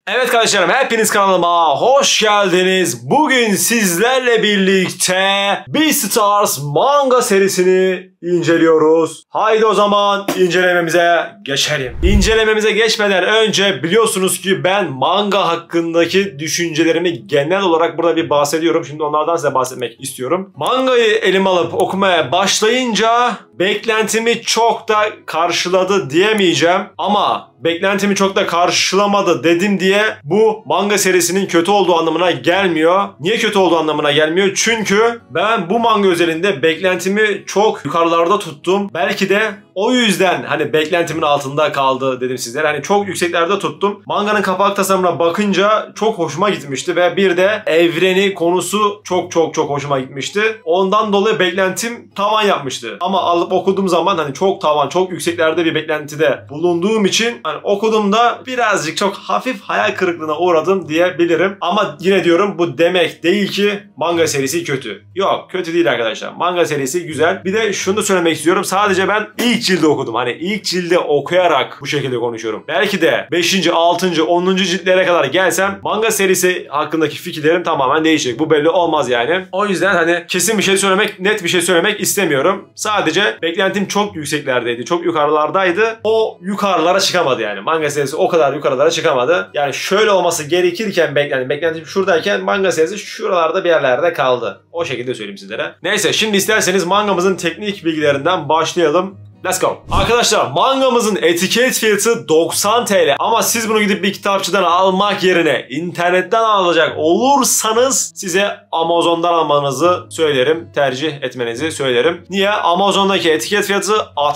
Evet kardeşlerim, hepiniz kanalıma hoş geldiniz. Bugün sizlerle birlikte Beastars manga serisini inceliyoruz. Haydi o zaman incelememize geçelim. İncelememize geçmeden önce biliyorsunuz ki ben manga hakkındaki düşüncelerimi genel olarak burada bir bahsediyorum. Şimdi onlardan size bahsetmek istiyorum. Mangayı elime alıp okumaya başlayınca beklentimi çok da karşıladı diyemeyeceğim. Ama beklentimi çok da karşılamadı dedim diye bu manga serisinin kötü olduğu anlamına gelmiyor. Niye kötü olduğu anlamına gelmiyor? Çünkü ben bu manga özelinde beklentimi çok yukarılarda tuttum. Belki de o yüzden hani beklentimin altında kaldı dedim sizlere. Hani çok yükseklerde tuttum. Manganın kapak tasarımına bakınca çok hoşuma gitmişti ve bir de evreni konusu çok hoşuma gitmişti. Ondan dolayı beklentim tavan yapmıştı. Ama alıp okuduğum zaman hani çok tavan, çok yükseklerde bir beklentide bulunduğum için hani okuduğumda birazcık çok hafif hayal kırıklığına uğradım diyebilirim. Ama yine diyorum bu demek değil ki manga serisi kötü. Yok, kötü değil arkadaşlar. Manga serisi güzel. Bir de şunu da söylemek istiyorum. Sadece ben ilk cildi okudum. Hani ilk cildi okuyarak bu şekilde konuşuyorum. Belki de 5. 6. 10. ciltlere kadar gelsem manga serisi hakkındaki fikirlerim tamamen değişecek. Bu belli olmaz yani. O yüzden hani kesin bir şey söylemek, net bir şey söylemek istemiyorum. Sadece beklentim çok yükseklerdeydi. Çok yukarılardaydı. O yukarılara çıkamadı yani. Manga serisi o kadar yukarılara çıkamadı. Yani şöyle olması gerekirken beklentim şuradayken manga serisi şuralarda bir yerlerde kaldı. O şekilde söyleyeyim sizlere. Neyse, şimdi isterseniz mangamızın teknik bilgilerinden başlayalım. Let's go. Arkadaşlar, mangamızın etiket fiyatı 90 TL ama siz bunu gidip bir kitapçıdan almak yerine internetten alacak olursanız size Amazon'dan almanızı söylerim. Tercih etmenizi söylerim. Niye? Amazon'daki etiket fiyatı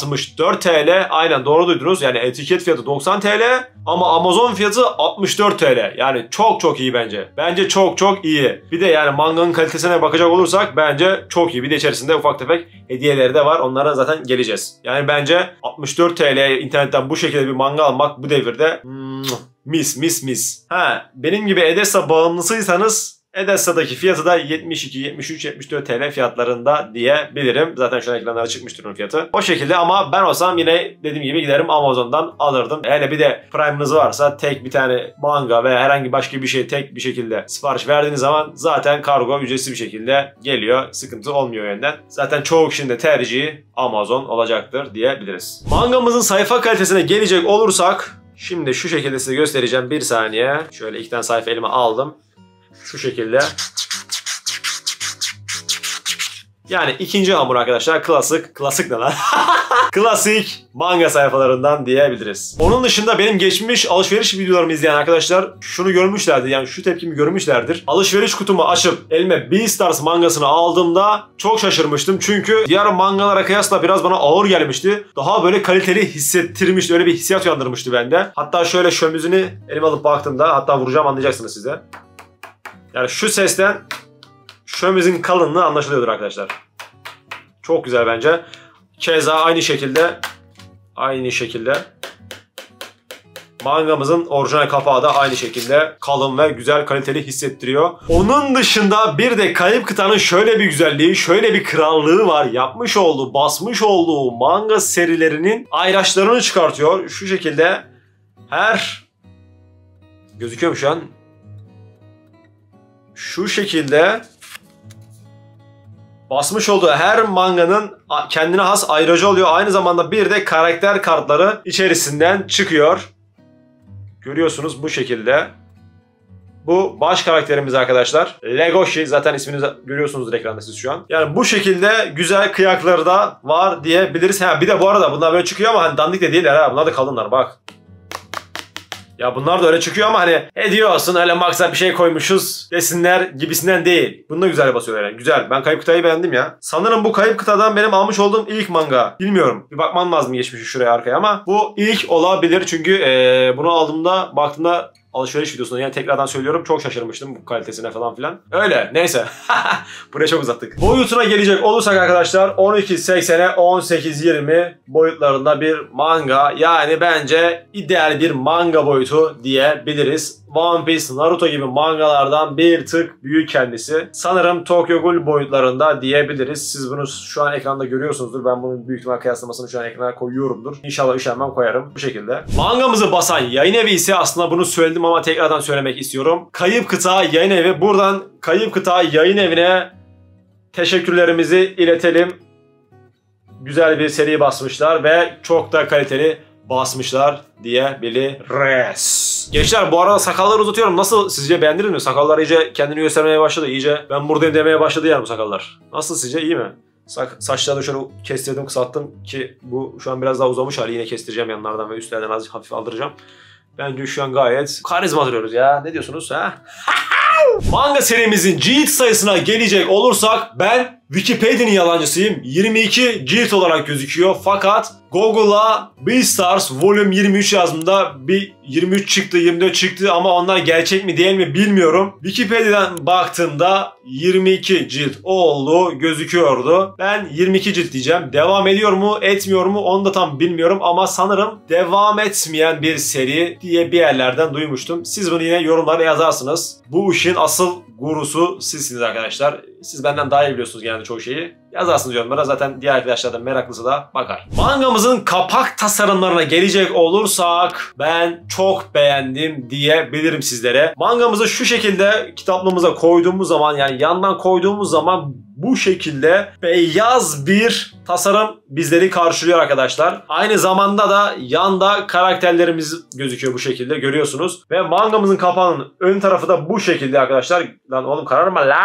64 TL. Aynen, doğru duydunuz. Yani etiket fiyatı 90 TL ama Amazon fiyatı 64 TL. Yani çok iyi bence. Bence çok iyi. Bir de yani manganın kalitesine bakacak olursak bence çok iyi. Bir de içerisinde ufak tefek hediyeleri de var. Onlara zaten geleceğiz. Yani bence 64 TL internetten bu şekilde bir manga almak bu devirde mis. Benim gibi Edessa bağımlısıysanız Edessa'daki fiyatı da 72, 73, 74 TL fiyatlarında diyebilirim. Zaten şu an ekranlara çıkmıştır onun fiyatı. O şekilde, ama ben olsam yine dediğim gibi giderim Amazon'dan alırdım. Hele bir de Prime'ınız varsa tek bir tane manga veya herhangi başka bir şey tek bir şekilde sipariş verdiğiniz zaman zaten kargo ücretsiz bir şekilde geliyor. Sıkıntı olmuyor yönden. Zaten çoğu kişinin de tercihi Amazon olacaktır diyebiliriz. Mangamızın sayfa kalitesine gelecek olursak şimdi şu şekilde size göstereceğim. Bir saniye. Şöyle iki tane sayfa elime aldım. Şu şekilde. Yani ikinci hamur arkadaşlar. Klasik ne lan? Klasik manga sayfalarından diyebiliriz. Onun dışında benim geçmiş alışveriş videolarımı izleyen arkadaşlar şunu görmüşlerdi. Yani şu tepkimi görmüşlerdir. Alışveriş kutumu açıp elime Beastars mangasını aldığımda çok şaşırmıştım. Çünkü diğer mangalara kıyasla biraz bana ağır gelmişti. Daha böyle kaliteli hissettirmişti. Öyle bir hissiyat uyandırmıştı bende. Hatta şöyle şömüzünü elime alıp baktığımda, hatta vuracağım anlayacaksınız size. Yani şu sesten şömizin kalınlığı anlaşılıyordur arkadaşlar. Çok güzel bence. Keza aynı şekilde mangamızın orijinal kapağı da aynı şekilde kalın ve güzel, kaliteli hissettiriyor. Onun dışında bir de Kayıp Kıta'nın şöyle bir güzelliği, şöyle bir krallığı var. Yapmış olduğu, basmış olduğu manga serilerinin ayraçlarını çıkartıyor. Şu şekilde gözüküyor mu şu an? Şu şekilde basmış olduğu her manganın kendine has ayracı oluyor. Aynı zamanda bir de karakter kartları içerisinden çıkıyor. Görüyorsunuz bu şekilde. Bu baş karakterimiz arkadaşlar. Legoshi, zaten ismini görüyorsunuzdur ekranda siz şu an. Yani bu şekilde güzel kıyakları da var diyebiliriz. Bir de bu arada bunlar böyle çıkıyor ama hani dandik de değiller ha. Bunlar da kalınlar bak. Ya bunlar da öyle çıkıyor ama hani hediye olsun, öyle maksat bir şey koymuşuz desinler gibisinden değil. Bunu da güzel basıyorlar yani. Güzel. Ben Kayıp Kıta'yı beğendim ya. Sanırım bu Kayıp Kıta'dan benim almış olduğum ilk manga. Bilmiyorum. Bir bakmam lazım geçmişi şuraya arkaya ama bu ilk olabilir. Çünkü bunu aldığımda, baktığımda alışveriş videosunda, yani tekrardan söylüyorum, çok şaşırmıştım bu kalitesine falan filan. Öyle, neyse. Buraya çok uzattık. Boyutuna gelecek olursak arkadaşlar 12.80'e 18.20 boyutlarında bir manga. Yani bence ideal bir manga boyutu diyebiliriz. One Piece, Naruto gibi mangalardan bir tık büyük kendisi. Sanırım Tokyo Ghoul boyutlarında diyebiliriz. Siz bunu şu an ekranda görüyorsunuzdur. Ben bunun büyük ihtimal kıyaslamasını şu an ekrana koyuyorumdur. İnşallah üşenmem, koyarım bu şekilde. Mangamızı basan yayın evi ise, aslında bunu söyledim ama tekrardan söylemek istiyorum, Kayıp Kıta Yayın Evi. Buradan Kayıp Kıta Yayın Evi'ne teşekkürlerimizi iletelim. Güzel bir seri basmışlar ve çok da kaliteli basmışlar diyebiliriz. Gençler, bu arada sakalları uzatıyorum. Nasıl, sizce beğendiniz mi? Sakallar iyice kendini göstermeye başladı. İyice ben buradayım demeye başladı yani bu sakallar. Nasıl, sizce iyi mi? Saçları şöyle kestirdim, kısalttım ki bu şu an biraz daha uzamış hali. Yine kestireceğim yanlardan ve üstlerden azıcık hafif aldıracağım. Bence şu an gayet karizma duruyoruz ya. Ne diyorsunuz ha? Manga serimizin cilt sayısına gelecek olursak, ben Wikipedia'nın yalancısıyım. 22 cilt olarak gözüküyor. Fakat Google'a Beastars Volume 23 yazdığımda bir 23 çıktı, 24 çıktı ama onlar gerçek mi değil mi bilmiyorum. Wikipedia'dan baktığımda 22 cilt olduğu gözüküyordu. Ben 22 cilt diyeceğim. Devam ediyor mu, etmiyor mu onu da tam bilmiyorum ama sanırım devam etmeyen bir seri diye bir yerlerden duymuştum. Siz bunu yine yorumlara yazarsınız. Bu işin asıl gurusu sizsiniz arkadaşlar. Siz benden daha iyi biliyorsunuz genelde çoğu şeyi. Yazarsınız yorumlara. Zaten diğer arkadaşlar da meraklısı da bakar. Mangamızın kapak tasarımlarına gelecek olursak, ben çok beğendim diyebilirim sizlere. Mangamızı şu şekilde kitaplığımıza koyduğumuz zaman, yani yandan koyduğumuz zaman bu şekilde beyaz bir tasarım bizleri karşılıyor arkadaşlar. Aynı zamanda da yanda karakterlerimiz gözüküyor bu şekilde, görüyorsunuz. Ve mangamızın kapağının ön tarafı da bu şekilde arkadaşlar. Lan oğlum kararma la.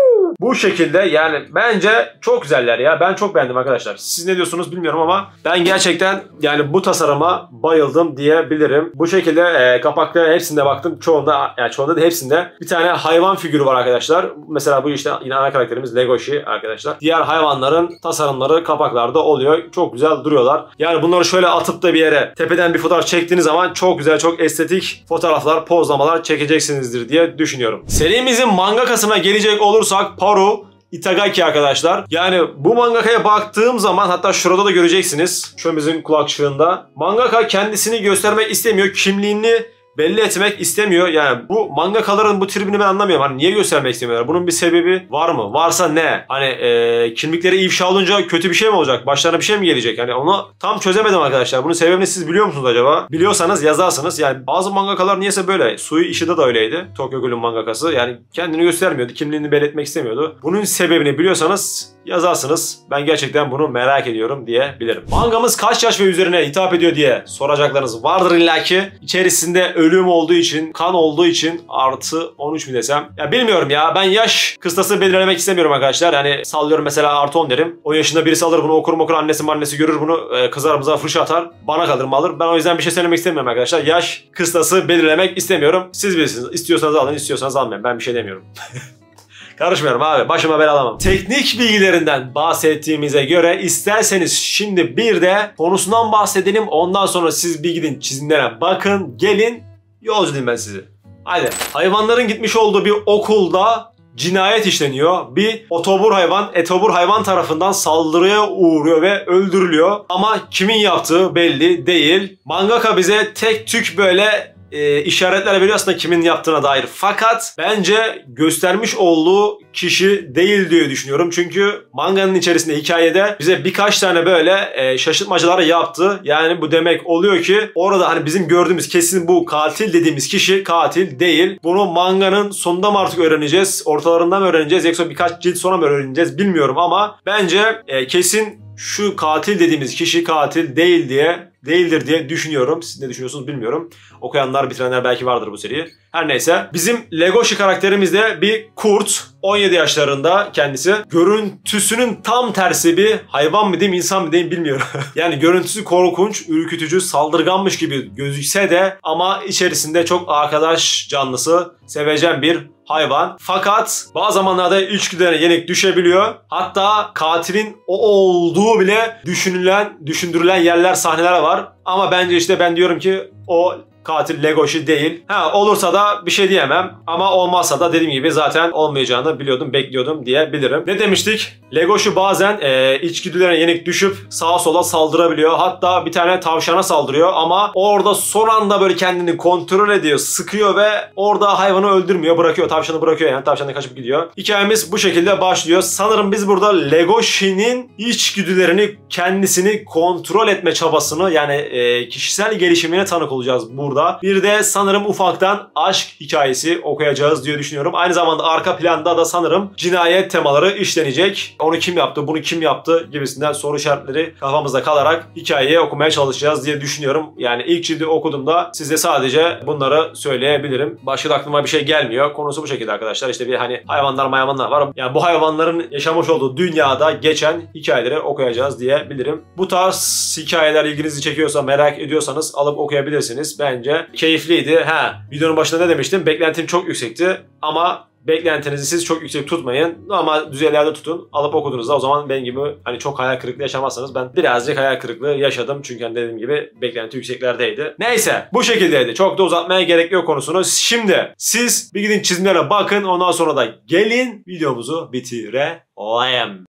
Bu şekilde, yani bence çok güzeller ya. Ben çok beğendim arkadaşlar. Siz ne diyorsunuz bilmiyorum ama ben gerçekten yani bu tasarıma bayıldım diyebilirim. Bu şekilde kapakta hepsinde baktım. Çoğunda, yani çoğunda da hepsinde bir tane hayvan figürü var arkadaşlar. Mesela bu işte yine ana karakterimiz Legoshi arkadaşlar. Diğer hayvanların tasarımları kapaklarda oluyor. Çok güzel duruyorlar. Yani bunları şöyle atıp da bir yere tepeden bir fotoğraf çektiğiniz zaman çok güzel, çok estetik fotoğraflar, pozlamalar çekeceksinizdir diye düşünüyorum. Serimizin mangakasına gelecek olursak, Haru Itagaki arkadaşlar. Yani bu mangakaya baktığım zaman, hatta şurada da göreceksiniz, şömizin kulakçığında. Mangaka kendisini göstermek istemiyor. Kimliğini belli etmek istemiyor. Yani bu mangakaların bu tribini ben anlamıyorum. Hani niye göstermek istemiyorlar? Bunun bir sebebi var mı? Varsa ne? Hani kimlikleri ifşa olunca kötü bir şey mi olacak? Başlarına bir şey mi gelecek? Hani onu tam çözemedim arkadaşlar. Bunun sebebini siz biliyor musunuz acaba? Biliyorsanız yazarsınız. Yani bazı mangakalar niyeyse böyle. Sui Ishida da öyleydi. Tokyo Ghoul'un mangakası. Yani kendini göstermiyordu. Kimliğini belli etmek istemiyordu. Bunun sebebini biliyorsanız yazarsınız. Ben gerçekten bunu merak ediyorum diyebilirim. Mangamız kaç yaş ve üzerine hitap ediyor diye soracaklarınız vardır illaki. İçerisinde ölüm olduğu için, kan olduğu için artı 13 mi desem? Ya bilmiyorum ya. Ben yaş kıstası belirlemek istemiyorum arkadaşlar. Yani sallıyorum, mesela artı 10 derim. O yaşında birisi alır bunu, okur annesi görür bunu, kızarımıza fırça atar. Bana kalır mı alır. Ben o yüzden bir şey söylemek istemiyorum arkadaşlar. Yaş kıstası belirlemek istemiyorum. Siz bilirsiniz. İstiyorsanız alın, istiyorsanız almayın. Ben bir şey demiyorum. Karışmıyorum abi. Başıma bela alamam. Teknik bilgilerinden bahsettiğimize göre isterseniz şimdi bir de konusundan bahsedelim. Ondan sonra siz bir gidin çizimlere bakın. Gelin yolculayayım ben sizi. Haydi. Hayvanların gitmiş olduğu bir okulda cinayet işleniyor. Bir etobur hayvan tarafından saldırıya uğruyor ve öldürülüyor. Ama kimin yaptığı belli değil. Mangaka bize tek tük böyle işaretler veriyor aslında kimin yaptığına dair. Fakat bence göstermiş olduğu kişi değil diye düşünüyorum. Çünkü manganın içerisinde, hikayede bize birkaç tane böyle şaşırtmacalar yaptı. Yani bu demek oluyor ki orada hani bizim gördüğümüz kesin bu katil dediğimiz kişi katil değil. Bunu manganın sonunda mı artık öğreneceğiz? Ortalarından mı öğreneceğiz? Yoksa birkaç cilt sonra mı öğreneceğiz? Bilmiyorum ama bence kesin şu katil dediğimiz kişi katil değildir diye düşünüyorum. Siz ne düşünüyorsunuz bilmiyorum. Okuyanlar, bitirenler belki vardır bu seriyi. Her neyse. Bizim Legoshi karakterimiz de bir kurt. 17 yaşlarında kendisi. Görüntüsünün tam tersi bir hayvan mı diyeyim, insan mı diyeyim bilmiyorum. Yani görüntüsü korkunç, ürkütücü, saldırganmış gibi gözükse de ama içerisinde çok arkadaş canlısı, sevecen bir hayvan. Fakat bazı zamanlarda içgüdülerine yenik düşebiliyor. Hatta katilin o olduğu bile düşündürülen yerler, sahneler var. Ama bence işte ben diyorum ki o katil Legoshi değil. Olursa da bir şey diyemem. Ama olmazsa da dediğim gibi zaten olmayacağını biliyordum, bekliyordum diyebilirim. Ne demiştik? Legoshi bazen içgüdülerine yenik düşüp sağa sola saldırabiliyor. Hatta bir tane tavşana saldırıyor ama orada son anda böyle kendini kontrol ediyor, sıkıyor ve orada hayvanı öldürmüyor, bırakıyor. Tavşanı bırakıyor yani. Tavşan da kaçıp gidiyor. Hikayemiz bu şekilde başlıyor. Sanırım biz burada Legoshi'nin içgüdülerini, kendisini kontrol etme çabasını yani kişisel gelişimine tanık olacağız burada. Bir de sanırım ufaktan aşk hikayesi okuyacağız diye düşünüyorum. Aynı zamanda arka planda da sanırım cinayet temaları işlenecek. Onu kim yaptı, bunu kim yaptı gibisinden soru işaretleri kafamızda kalarak hikayeyi okumaya çalışacağız diye düşünüyorum. Yani ilk cildi okuduğumda size sadece bunları söyleyebilirim. Başka da aklıma bir şey gelmiyor. Konusu bu şekilde arkadaşlar. İşte bir hani hayvanlar var. Yani bu hayvanların yaşamış olduğu dünyada geçen hikayeleri okuyacağız diyebilirim. Bu tarz hikayeler ilginizi çekiyorsa, merak ediyorsanız alıp okuyabilirsiniz. Bence keyifliydi. Videonun başında ne demiştim? Beklentim çok yüksekti ama beklentinizi siz çok yüksek tutmayın ama düzeylerde tutun. Alıp okuduğunuzda o zaman benim gibi hani çok hayal kırıklığı yaşamazsanız, ben birazcık hayal kırıklığı yaşadım. Çünkü hani dediğim gibi beklenti yükseklerdeydi. Neyse, bu şekildeydi. Çok da uzatmaya gerek yok konusunu. Şimdi siz bir gidin çizimlere bakın, ondan sonra da gelin videomuzu bitirelim.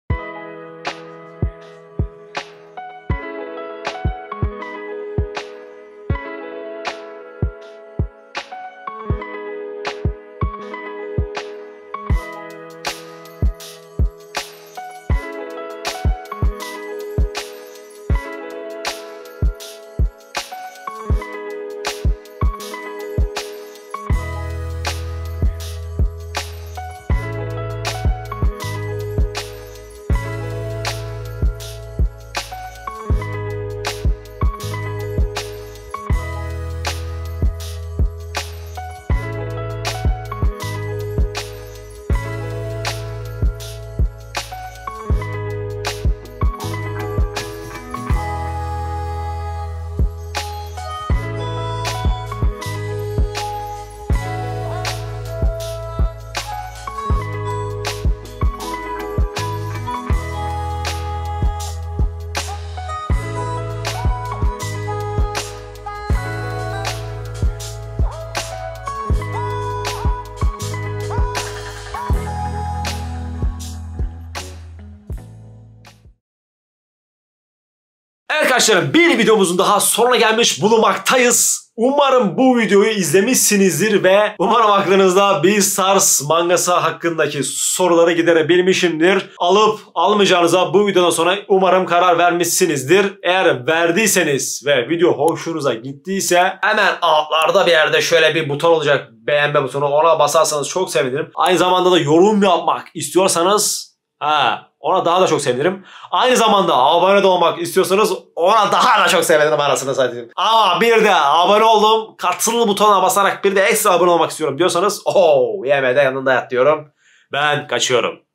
Arkadaşlarım, bir videomuzun daha sonuna gelmiş bulunmaktayız. Umarım bu videoyu izlemişsinizdir ve umarım aklınızda Beastars mangası hakkındaki soruları giderebilmişimdir. Alıp almayacağınıza bu videodan sonra umarım karar vermişsinizdir. Eğer verdiyseniz ve video hoşunuza gittiyse hemen altlarda bir yerde şöyle bir buton olacak, beğenme butonu, ona basarsanız çok sevinirim. Aynı zamanda da yorum yapmak istiyorsanız ona daha da çok sevinirim. Aynı zamanda abone de olmak istiyorsanız ona daha da çok sevinirim arasını satayım. Ama bir de abone oldum, katıl butonuna basarak bir de ekstra abone olmak istiyorum diyorsanız yemede yanında yat diyorum. Ben kaçıyorum.